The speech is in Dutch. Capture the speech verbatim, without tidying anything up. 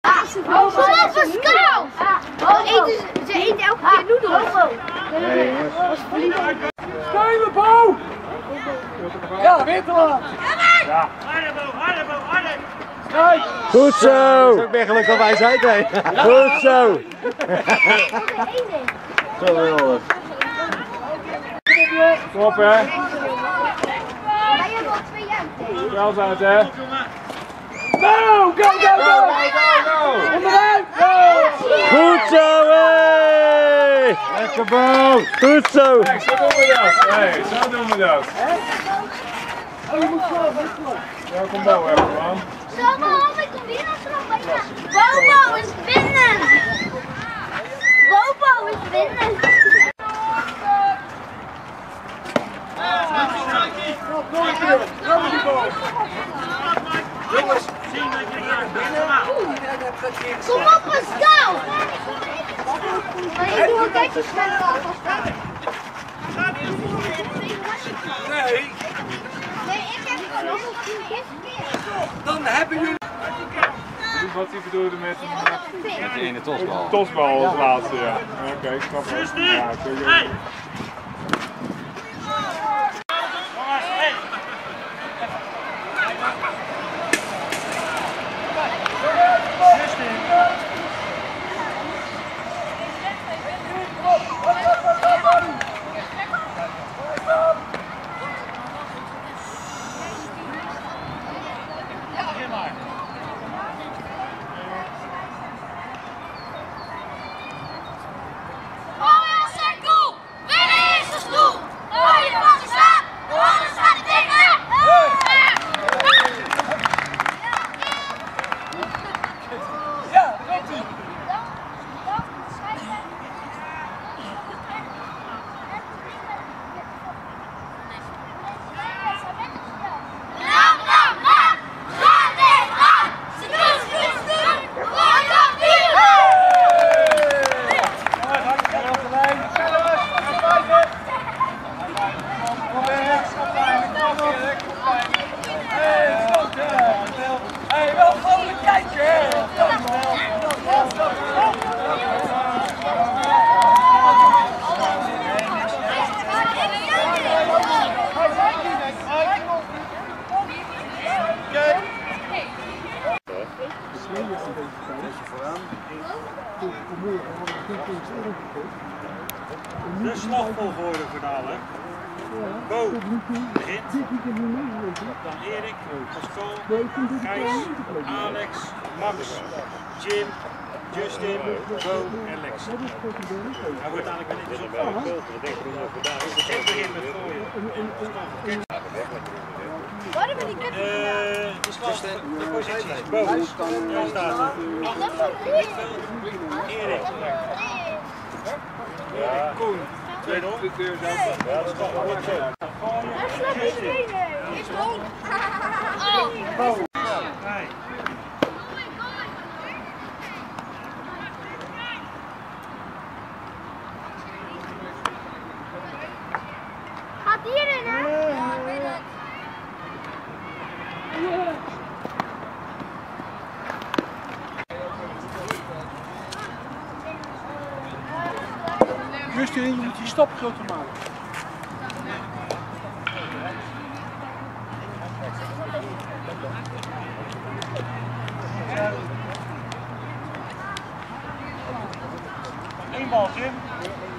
Oh, Pascal! Oh, eten, ze eten elke keer noedels. Nee, Schuiven, Bo! Ja, weer te laat. Ja. Harder, Bo, harder, Bo, harder! Goed zo! Dat is ook werkelijk al wijsheid, hè? Goed zo! Geweldig. Kom op, hè. Wij hebben al twee jaar. Wel zijn het, hè. Go, go, go, go! Onderuit! Go! Goed zo, hé! Lekker Bo! Goed zo! Kijk, zo doen we dat. Nee, zo doen we dat. Oh, je moet slow, moet slow. Welkom Bo, even man. Zo, maar ik kom weer naar terug. Bobo is winnen! Bobo is winnen! Jongens, zien dat je hier binnen. Kom op, Pascal! Maar ik doe een kijkje sneller al, Pascal. Nee, Nee, ik heb gewoon nog een keer. dan hebben jullie... Wat hij bedoelde met een... Met de ene tosbal. Tosbal als laatste, ja. Oké, okay, ik snap het. Ja, sorry. Hey! De slagvolgorde finale. Bo begint. Dan Erik, Pascal, Gijs, Alex, Max, Jim, Justin, Bo en Lex. Hij wordt eigenlijk wel netjes opgehaald. Ik begin met gooien. Waar hebben we die kut Uh, de slag, de posities. Bo, daar staat hij. Erik. Ja. Koen. Tweede op. Ja, dat is toch goed zo. Hij slaat niet benen. Is dood. Nee. Gaat hierin, hè? Ja, ik weet het. Justin, je moet die stap groter maken. Eén bal, Jim.